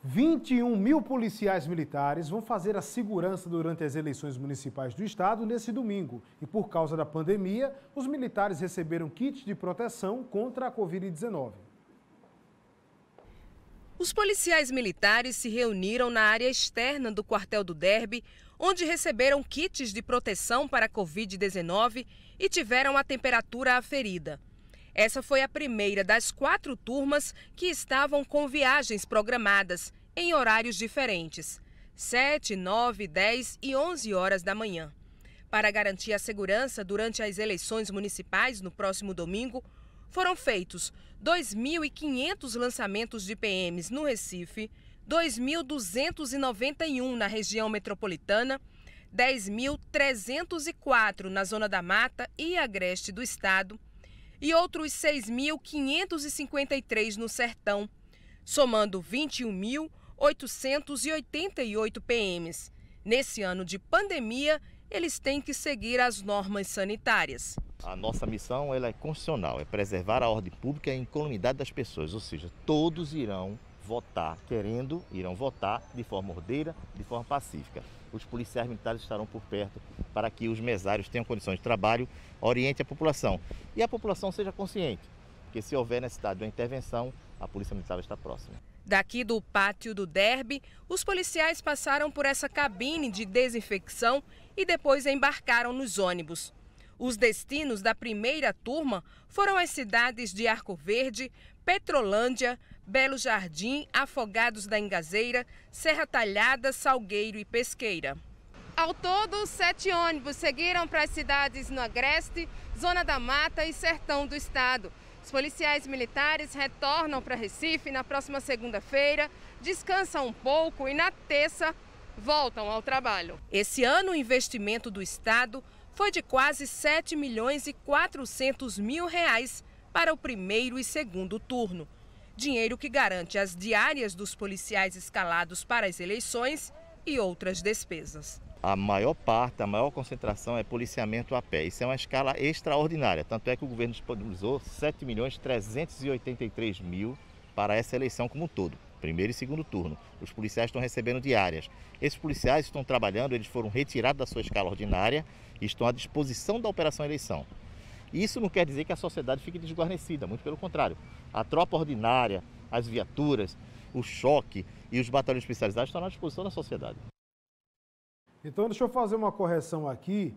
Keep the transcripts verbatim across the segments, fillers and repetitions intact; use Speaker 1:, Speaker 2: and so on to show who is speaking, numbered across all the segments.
Speaker 1: vinte e um mil policiais militares vão fazer a segurança durante as eleições municipais do estado nesse domingo. E por causa da pandemia, os militares receberam kits de proteção contra a covid dezenove.
Speaker 2: Os policiais militares se reuniram na área externa do quartel do Derby, onde receberam kits de proteção para a covid dezenove e tiveram a temperatura aferida. Essa foi a primeira das quatro turmas que estavam com viagens programadas em horários diferentes, sete, nove, dez e onze horas da manhã. Para garantir a segurança durante as eleições municipais no próximo domingo, foram feitos dois mil e quinhentos lançamentos de P Ms no Recife, dois mil duzentos e noventa e um na região metropolitana, dez mil trezentos e quatro na Zona da Mata e Agreste do estado, e outros seis mil quinhentos e cinquenta e três no Sertão, somando vinte e um mil oitocentos e oitenta e oito P Ms. Nesse ano de pandemia, eles têm que seguir as normas sanitárias.
Speaker 3: A nossa missão ela é constitucional, é preservar a ordem pública e a incolumidade das pessoas, ou seja, todos irão votar, querendo, irão votar de forma ordeira, de forma pacífica. Os policiais militares estarão por perto para que os mesários tenham condições de trabalho, oriente a população. E a população seja consciente, porque se houver necessidade de uma intervenção, a Polícia Militar está próxima.
Speaker 2: Daqui do pátio do Derby, os policiais passaram por essa cabine de desinfecção e depois embarcaram nos ônibus. Os destinos da primeira turma foram as cidades de Arco Verde, Petrolândia, Belo Jardim, Afogados da Ingazeira, Serra Talhada, Salgueiro e Pesqueira. Ao todo, sete ônibus seguiram para as cidades no Agreste, Zona da Mata e Sertão do estado. Os policiais militares retornam para Recife na próxima segunda-feira, descansam um pouco e na terça voltam ao trabalho. Esse ano o investimento do estado foi de quase sete milhões e quatrocentos mil reais para o primeiro e segundo turno. Dinheiro que garante as diárias dos policiais escalados para as eleições e outras despesas.
Speaker 3: A maior parte, a maior concentração é policiamento a pé. Isso é uma escala extraordinária. Tanto é que o governo disponibilizou sete milhões trezentos e oitenta e três mil para essa eleição como um todo, primeiro e segundo turno. Os policiais estão recebendo diárias. Esses policiais estão trabalhando, eles foram retirados da sua escala ordinária e estão à disposição da operação eleição. Isso não quer dizer que a sociedade fique desguarnecida, muito pelo contrário. A tropa ordinária, as viaturas, o choque e os batalhões especializados estão à disposição da sociedade.
Speaker 1: Então, deixa eu fazer uma correção aqui.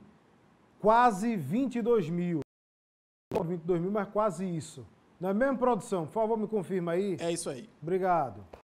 Speaker 1: Quase vinte e dois mil. vinte e dois mil, mas quase isso. Não é mesmo, produção? Por favor, me confirma aí.
Speaker 4: É isso aí.
Speaker 1: Obrigado.